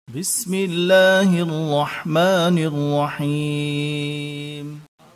بسم الله الرحمن الرحيم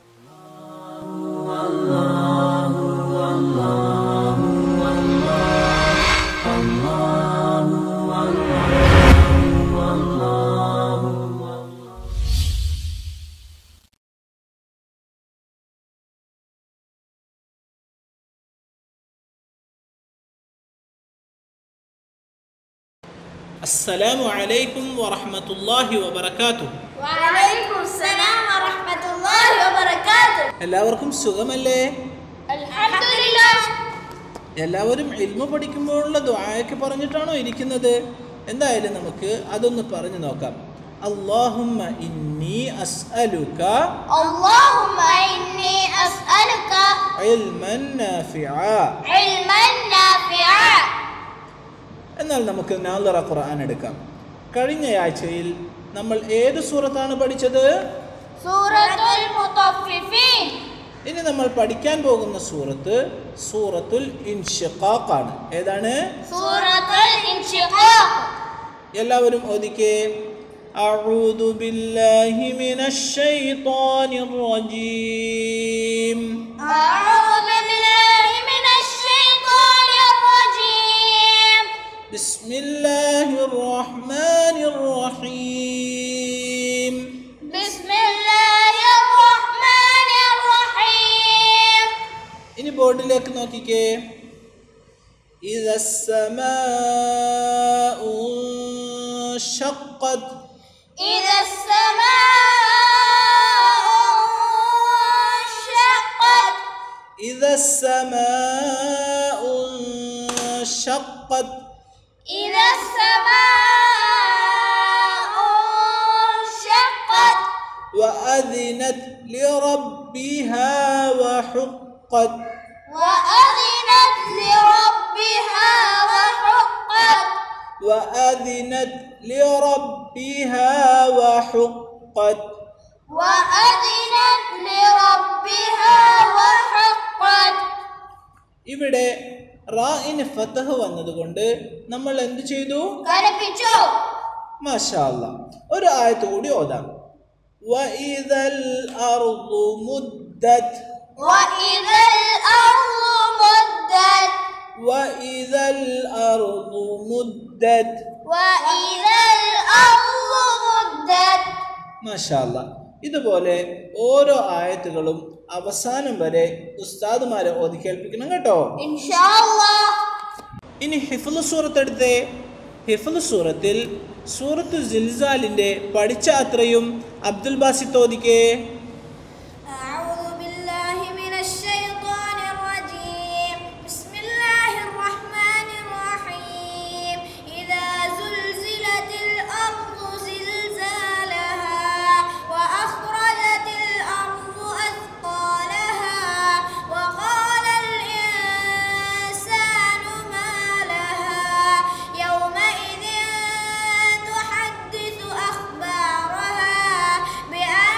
അസ്സലാമു അലൈക്കും വറഹ്മത്തുള്ളാഹി വബറകാതുഹു. വഅലൈക്കും അസ്സലാം വറഹ്മത്തുള്ളാഹി വബറകാതുഹു. എല്ലാവർക്കും സുഖമല്ലേ? അൽഹംദുലില്ലാഹ്. എല്ലാവരും ഇൽമു പഠിക്കുമ്പോഴുള്ള ദുആയൊക്കെ പറഞ്ഞിട്ടാണോ ഇരിക്കുന്നത്? എന്തായാലും നമുക്ക് അതൊന്ന് പറഞ്ഞു നോക്കാം. അല്ലാഹുമ്മ ഇന്നി അസ്അലുക അല്ലാഹുമ്മ ഇന്നി അസ്അലുക ഇൽമൻ നാഫിഅ. ഇൽമൻ നാഫിഅ. എന്നാൽ നമുക്ക് നാളെ ഖുർആൻ എടുക്കാം. കഴിഞ്ഞ ആഴ്ചയിൽ നമ്മൾ ഏത് സൂറത്താണ് പഠിച്ചത്? സൂറത്തുൽ മുത്തഫിഫീൻ. ഇനി നമ്മൾ പഠിക്കാൻ പോകുന്ന സൂറത്ത് സൂറത്തുൽ ഇൻഷിഖാഖ് ആണ്. ഏതാണ്? സൂറത്തുൽ ഇൻഷിഖാഖ്. എല്ലാവരും ഓദിക്കേ. അഊദു ബില്ലാഹി മിനശ് ശൈത്വാനിർ റജീം. അഊദു ബില്ലാഹി മിനശ് ശൈത്വാനിർ റജീം. ബിസ്മില്ലാഹിർ റഹ്മാനിർ റഹീം. ബിസ്മില്ലാഹിർ റഹ്മാനിർ റഹീം. ഇനി ബോർഡിലേക്ക് നോക്കിക്കേ. ഇദസ് സമാഉ ഷഖ്ഖത്. ഇദസ് സമാഉ ഷഖ്ഖത്. ഇദസ് സമാഉ ഷഖ്ഖത്. ഇദസ് സമാഉ ഷഖ്ഖത്. وأذنت لربها وحقت. وأذنت لربها وحقت. وأذنت لربها وحقت. وأذنت لربها وحقت. ഇവിടെ റാഇന് ഫതഹ് വന്നതുകൊണ്ട് നമ്മൾ എന്ത് ചെയ്തു? കനപ്പിച്ചു. മാഷാ അല്ലാഹ്. ഒരു ആയത്ത് കൂടി ഓതാം. وإذا الأرض مدت. وإذا الأرض مدت. وإذا الأرض مدت. وإذا الأرض مدت. മാഷാ അല്ലാഹ്. ഇതുപോലെ ഓരോ ആയത്തുകളും അവസാനം വരെ ഉസ്താദുമാരെ ഓതി കേൾപ്പിക്കണം കേട്ടോ. ഇൻഷാ അല്ലാഹ്. ഇനി ഹിഫ്ള് സൂറത്ത് എടുത്തേ. ഹിഫ്ള് സൂറത്തിൽ സൂറത്തു സിൽസാലിന്റെ പഠിച്ച അത്രയും അബ്ദുൽ ബാസിത്ത് ഓദിക്കേ. أعوذ بالله من الشيطان الرجيم. بسم الله الرحمن الرحيم. إذا زلزلت الأرض زلزالها وأخرجت الأرض أثقالها وقال الإنسان ما لها يومئذ تحدث أخبارها بأن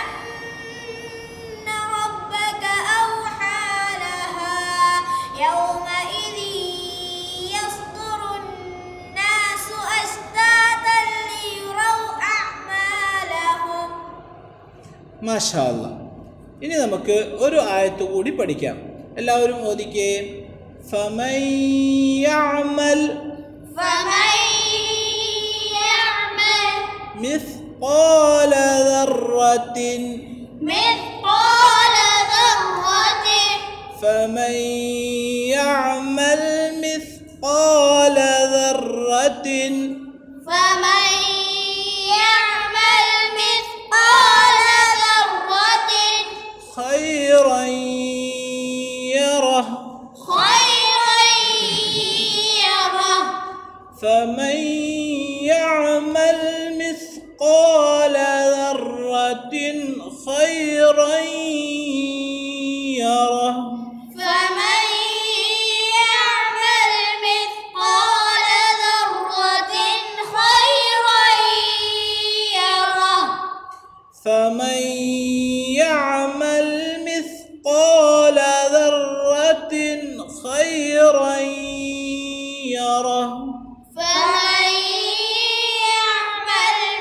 ربك أوحى لها يومئذ يصدر الناس أشتاتا ليروا أعمالهم. മാഷാ അല്ലാഹ്. ഇനി നമുക്ക് ഒരു ആയത്ത് കൂടി പഠിക്കാം. എല്ലാവരും ഓദിക്കേ. ഫമൻ യഅമൽ فمن يعمل മിസ്ഖാല ദർറത്തിൻ. مثقال ذرة. فمن يعمل مثقال ذرة فمن يعمل مثقال ذرة خيرا يره. خيرا يره. فمن يعمل مثقال ذرة خيرا يره. فمن يعمل مثقال ذرة خيرا يره. فمن يعمل مثقال ذرة خيرا يره. فمن يعمل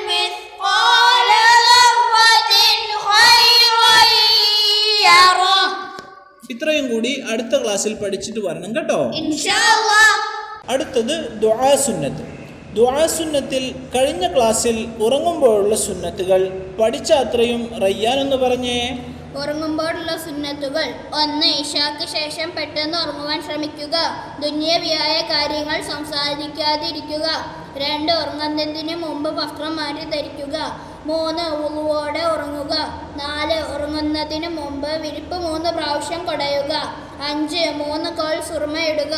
അടുത്ത ക്ലാസ്സിൽ പഠിച്ചിട്ട് വരണം കേട്ടോ. ഇൻഷാ അല്ലാഹ്. അടുത്തത് ദുആ സുന്നത്ത്. ദുആ സുന്നത്തിൽ കഴിഞ്ഞ ക്ലാസ്സിൽ ഉറങ്ങുമ്പോഴുള്ള സുന്നത്തുകൾ പഠിച്ച അത്രയും റയ്യാൻ എന്ന് പറഞ്ഞേ. ഉറങ്ങുമ്പോഴുള്ള സുന്നത്തുകൾ: 1. ഇശാക്ക് ശേഷം പെട്ടെന്ന് ഉറങ്ങുവാൻ ശ്രമിക്കുക. ദുന്യവിയായ കാര്യങ്ങൾ സംസാരിക്കാതിരിക്കുക. 2. ഉറങ്ങുന്നതിന് മുമ്പ് വസ്ത്രം മാറ്റി ധരിക്കുക. 3. വുളുവോടെ ഉറങ്ങുക. 4. ഉറങ്ങുന്നതിന് മുമ്പ് വിരിപ്പ് 3 പ്രാവശ്യം കുടയുക. 5. 3 കോൽ സുറുമയിടുക.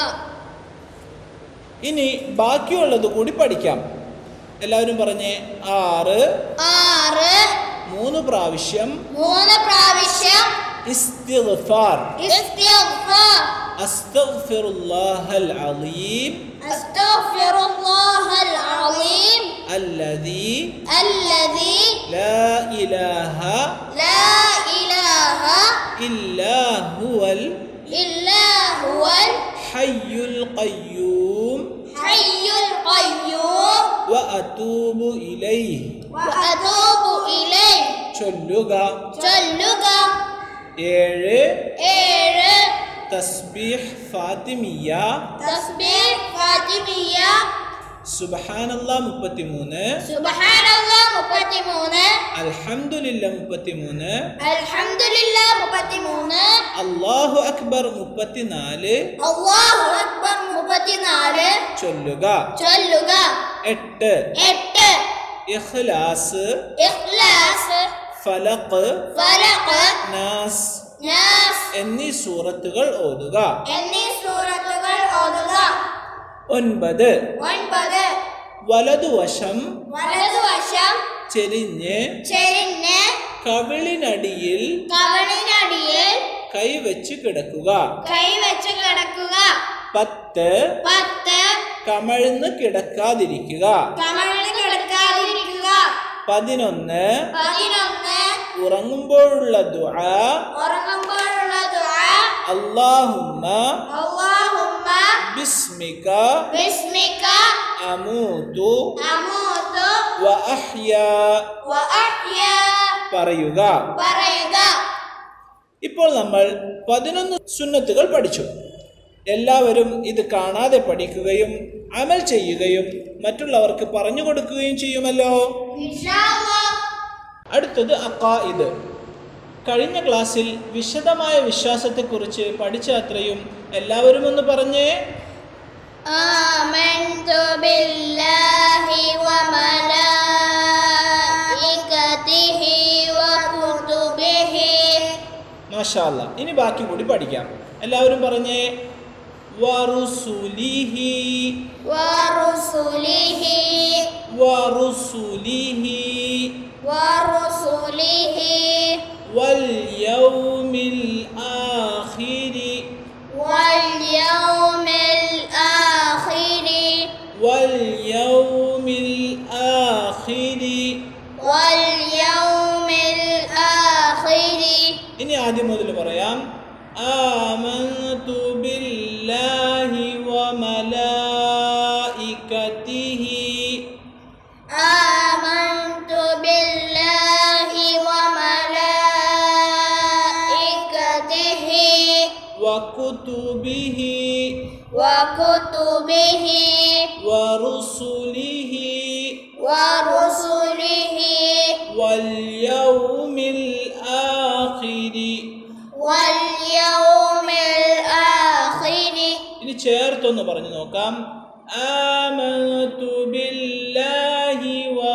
ഇനി ബാക്കിയുള്ളത് കൂടി പഠിക്കാം. എല്ലാവരും പറഞ്ഞേ. 6 3 പ്രാവശ്യം ഇസ്തിഗ്ഫാർ. അസ്തഗ്ഫിറുല്ലാഹൽ അലീം അല്ലദീ ലാ ഇലാഹ ഇല്ലാ ഹുവൽ ഹയ്യുൽ ഖയ്യൂം വഅതൂബു ഇലൈഹി. ചൊല്ലുക. 7 തസ്ബീഹ് ഫാത്തിമിയ. സുബ്ഹാനല്ലാഹ് 33, അൽഹംദുലില്ലാഹ് 33, അല്ലാഹു അക്ബർ 34 ചൊല്ലുക. 8 ഇഖ്ലാസ്, ഫലഖ്, നാസ് എന്നീ സൂറത്തുകൾ ഓതുക. 9 വലതുവശം ചെരിഞ്ഞ് കവിളിനടിയിൽ കൈവച്ച് കിടക്കുക. 10 കമഴ്ന്ന് കിടക്കാതിരിക്കുക. 11 ഉറങ്ങുമ്പോഴുള്ള ദുആ. അല്ലാഹുമ്മ ബിസ്മിക അമൂതു വഅഹ്യാ പറയുക. ഇപ്പോൾ നമ്മൾ 11 സുന്നത്തുകൾ പഠിച്ചു. എല്ലാവരും ഇത് കാണാതെ പഠിക്കുകയും അമൽ ചെയ്യുകയും മറ്റുള്ളവർക്ക് പറഞ്ഞു കൊടുക്കുകയും ചെയ്യുമല്ലോ. അടുത്തത് അഖായിദ്. കഴിഞ്ഞ ക്ലാസ്സിൽ വിശദമായ വിശ്വാസത്തെക്കുറിച്ച് പഠിച്ച അത്രയും എല്ലാവരും ഒന്ന് പറഞ്ഞേ. ആമൻതു ബില്ലാഹി വമലായികതിഹി വകുതുബിഹി. മാഷാ അല്ലാഹ്. ഇനി ബാക്കി കൂടി പഠിക്കാം. എല്ലാവരും പറഞ്ഞേ. വറുസുലിഹി വറുസുലിഹി വറുസുലിഹി വറുസുലിഹി വൽയൗമിൽ ആഖിരി വൽയൗമിൽ ആഖിരി വൽയൗമിൽ ആഖിരി വൽയൗമിൽ ആഖിരി. ഇനി ആദ്യം മുതൽ പറയാം. ആമൻതു ബില്ലാഹി വമലായികതിഹി. ആമൻതു ബില്ലാഹി വമലായികതിഹി വകുതുബിഹി വകുതുബിഹി വറുസുലിഹി വറുസുലിഹി വൽയൗമിൽ ആഖിരി. വൽയൗമിൽ ആഖിരി. ഇനി ചേർത്തൊന്ന് പറഞ്ഞു നോക്കാം. ആമൻതു ബില്ലാഹി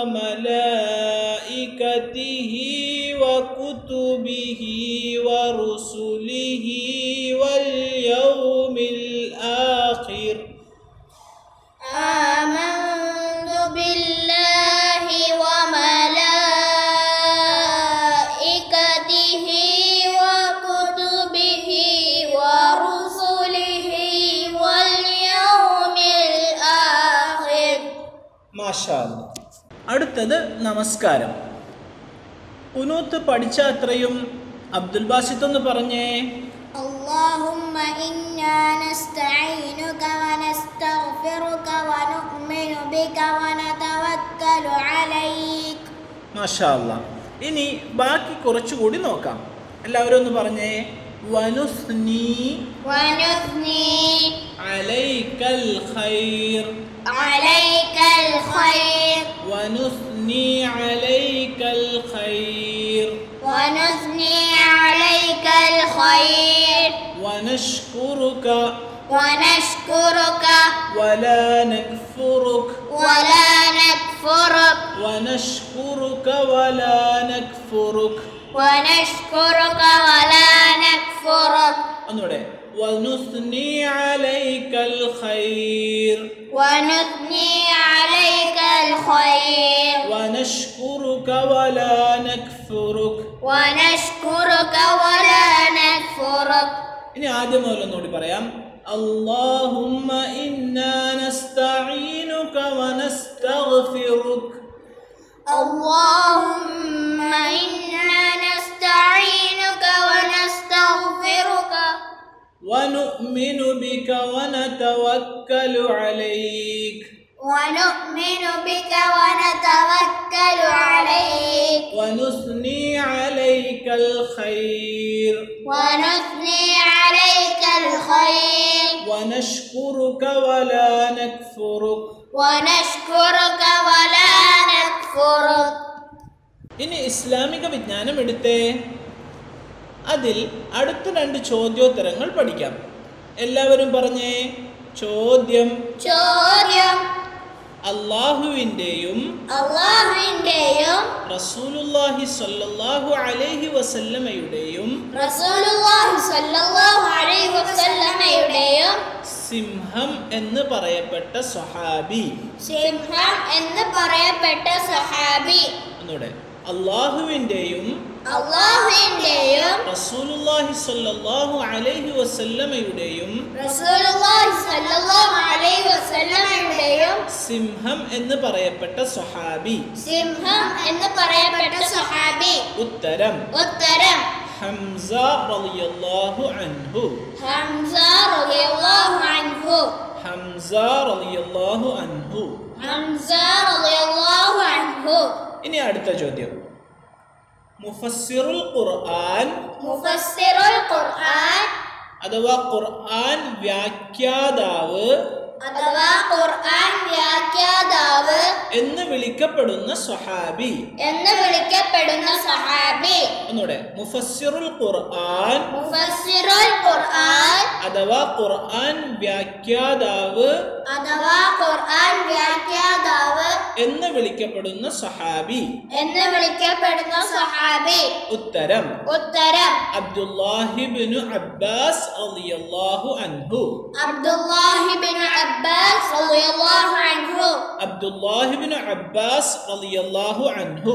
വമലായികതിഹി വകുതുബിഹി വറുസുലിഹി വൽയൗമിൽ ആഖിർ. ആമൻതു ബില്ലാഹി വമലായികതിഹി വകുതുബിഹി വറുസുലിഹി വൽയൗമിൽ ആഖിർ. മാഷാ അല്ലാഹ്. അടുത്തത് നമസ്കാരം. ഖുനൂത്ത് പഠിച്ച അത്രയും അബ്ദുൽ ബാസിത്ത് ഒന്ന് പറഞ്ഞേ. اللهم إنا نستعينك ونستغفرك ونؤمن بك ونتوكل عليك. മാഷാ അല്ലാഹ്. ഇനി ബാക്കി കുറച്ചുകൂടി നോക്കാം. എല്ലാവരും ഒന്ന് പറഞ്ഞേ. വനുസ്നി അലൈക്കൽ ഖൈർ വനുസ്നി അലൈക്കൽ ഖൈർ വനഷ്കുറുക ولا نكفرك ونشكرك ولا نكفرك ഒന്നുകൂടെ ونثني عليك الخير ونشكرك ولا نكفرك ഇനി ആദ്യം മുതൽ ഒന്നുകൂടി പറയാം اللهم إنا نستعينك ونستغفرك اللهم إنا نستعينك ونستغفرك ونؤمن بك ونتوكل عليك ونثني عليك الخير ونشكرك ولا نكفرك ഇനി ഇസ്ലാമിക വിജ്ഞാനം എടുത്തേ. അതിൽ അടുത്ത 2 ചോദ്യോത്തരങ്ങൾ പഠിക്കാം. എല്ലാവരും പറഞ്ഞേ. ചോദ്യം അല്ലാഹുവിന്റെയും റസൂലുള്ളാഹി സ്വല്ലല്ലാഹു അലൈഹി വസല്ലമയുടെയും സിംഹം എന്ന് പറയപ്പെട്ട സ്വഹാബി. ഒന്നുകൂടെ. അല്ലാഹുവിന്റെയും റസൂലുള്ളാഹി സ്വല്ലല്ലാഹു അലൈഹി വസല്ലമയുടെയും സിംഹം എന്ന് പറയപ്പെട്ട സ്വഹാബി. ഉത്തരം ഹംസ റളിയല്ലാഹു അൻഹു. ഹംസ റളിയല്ലാഹു അൻഹു. ഇനി അടുത്ത ചോദ്യം. മുഫസ്സിറുൽ ഖുർആൻ അഥവാ ഖുർആൻ വ്യാഖ്യാതാവ് എന്ന് വിളിക്കപ്പെടുന്ന സ്വഹാബി. ഒന്നുകൂടെ. മുഫസ്സിറുൽ ഖുർആൻ അഥവാ ഖുർആൻ വ്യാഖ്യാതാവ് എന്ന് വിളിക്കപ്പെടുന്ന സ്വഹാബി. ഉത്തരം അബ്ദുല്ലാഹിബ്നു അബ്ബാസ് റളിയല്ലാഹു അൻഹു. അബ്ദുല്ലാഹിബ്നു അബ്ബാസ് റളിയല്ലാഹു അൻഹു.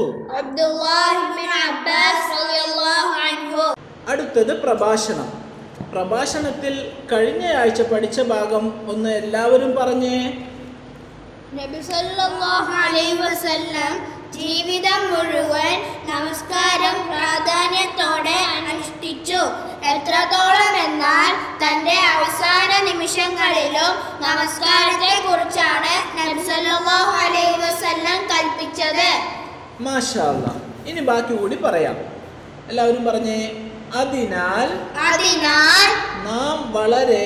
അടുത്തത് പ്രഭാഷണം. പ്രഭാഷണത്തിൽ കഴിഞ്ഞ ആഴ്ച പഠിച്ച ഭാഗം ഒന്ന് എല്ലാവരും പറഞ്ഞേ. നബി സല്ലല്ലാഹു അലൈഹി വസല്ലം ജീവിതം മുഴുവൻ നമസ്കാരം പ്രാധാന്യത്തോടെ അനുഷ്ഠിച്ചു. എത്രത്തോളം എന്നാൽ തന്റെ അവസാന നിമിഷങ്ങളിലും നമസ്കാരത്തെ കുറിച്ചാണ് നബി സല്ലല്ലാഹു അലൈഹി വസല്ലം കൽപ്പിച്ചത്. മാഷാ അല്ലാഹ്. ഇനി ബാക്കി കൂടി പറയാം. എല്ലാവരും പറഞ്ഞേ. അതിനാൽ നാം വളരെ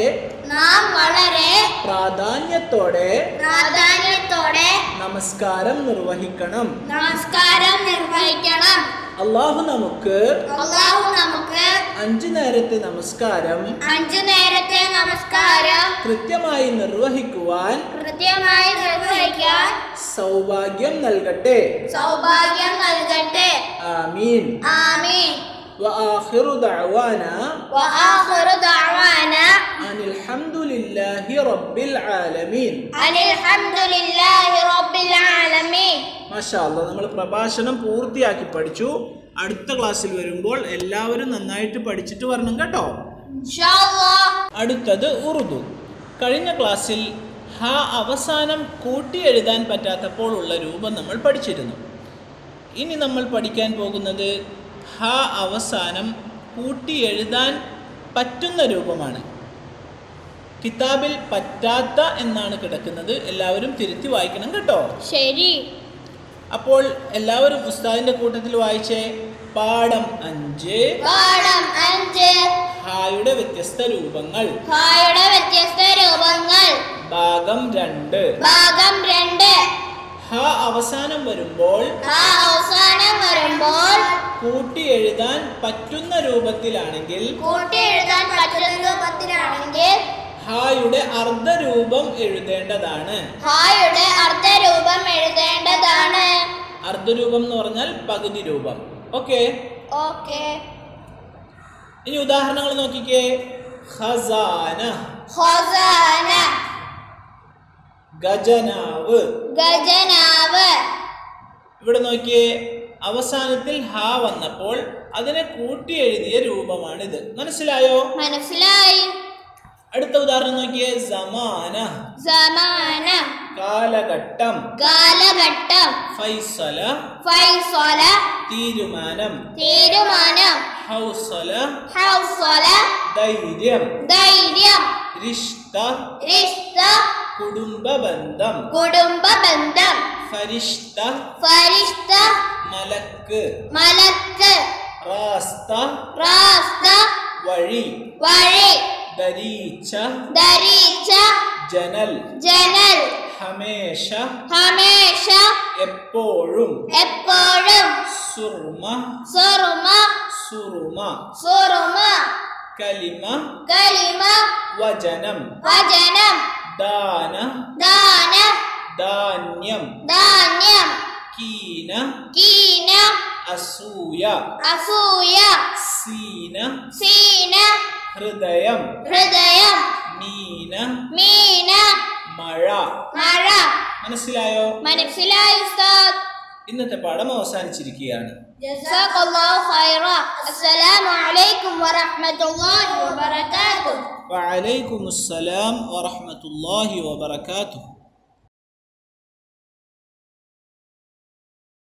പ്രാധാന്യത്തോടെ നമസ്കാരം നിർവഹിക്കണം. അല്ലാഹു നമുക്ക് 5 നേരത്തെ നമസ്കാരം കൃത്യമായി നിർവഹിക്കുവാൻ സൗഭാഗ്യം നൽകട്ടെ. ആമീൻ. وآخر دعوانا أن الحمد لله رب العالمين. മാഷാ അല്ലാഹ്. നമ്മൾ പ്രഭാഷണം പൂർത്തിയാക്കി പഠിച്ചു. അടുത്ത ക്ലാസ്സിൽ വരുമ്പോൾ എല്ലാവരും നന്നായിട്ട് പഠിച്ചിട്ട് വരണം കേട്ടോ. അടുത്തത് ഉറുദു. കഴിഞ്ഞ ക്ലാസ്സിൽ ഹ അവസാനം കൂട്ടി എഴുതാൻ പറ്റാത്തപ്പോൾ ഉള്ള രൂപം നമ്മൾ പഠിച്ചിരുന്നു. ഇനി നമ്മൾ പഠിക്കാൻ പോകുന്നത് ഹ അവസാനം കൂട്ടി എഴുതാൻ പറ്റുന്ന രൂപമാണ്. കിതാബിൽ പറ്റാത്ത എന്നാണ് കിടക്കുന്നത്. എല്ലാവരും തിരുത്തി വായിക്കണം കേട്ടോ. ശരി. അപ്പോൾ എല്ലാവരും ഉസ്താദിന്റെ കൂട്ടത്തിൽ വായിച്ചേ. പാഠം 5 ഹായുടെ വ്യത്യസ്ത രൂപങ്ങൾ. ഹായുടെ വ്യത്യസ്ത രൂപങ്ങൾ. ഭാഗം 2. ഭാഗം 2. ഹ അവസാനം വരുമ്പോൾ കൂട്ടി എഴുതാൻ പറ്റുന്ന രൂപത്തിലാണെങ്കിൽ ഹായുടെ അർദ്ധരൂപം എഴുതേണ്ടതാണ്. അർദ്ധരൂപം എന്ന് പറഞ്ഞാൽ പകുതി രൂപം. ഓക്കെ. ഇനി ഉദാഹരണങ്ങൾ നോക്കിക്കേ. ഖസാന, ഗജനാവ്. ഇവിടെ നോക്കിയേ, അവസാനത്തിൽ ഹ വന്നപ്പോൾ അതിനെ കൂട്ടി എഴുതിയ രൂപമാണിത്. മനസ്സിലായോ? മനസ്സിലായി. അടുത്ത ഉദാഹരണം നോക്കിയേ. സമാന, കാലഘട്ടം. ഫൈസല, തീരുമാനം. ഹൗസല, ധൈര്യം. റിഷ്ത, കുടുംബ ബന്ധം. ഫരിഷ്ത, മലക്ക്. റാസ്ത, വഴി. ദരീച്ച, ജനൽ. ഹമേഷ, എപ്പോഴും. സുർമ, സുറുമ. കലിമ, വചനം. ദാന, ധാന്യം. കീന, അസൂയ. സീന, ഹൃദയം. മീന, മഴ. മനസ്സിലായോ? മനസ്സിലായി ഉസ്താദ്. ഇന്നത്തെ പാഠം അവസാനിച്ചിരിക്കുകയാണ്. ജസാക്കല്ലാഹു ഖൈറ. അസ്സലാമു അലൈക്കും വറഹ്മത്തുള്ളാഹി വബറകാതുഹു. വഅലൈക്കുമുസ്സലാം വറഹ്മത്തുള്ളാഹി വബറകാതുഹു.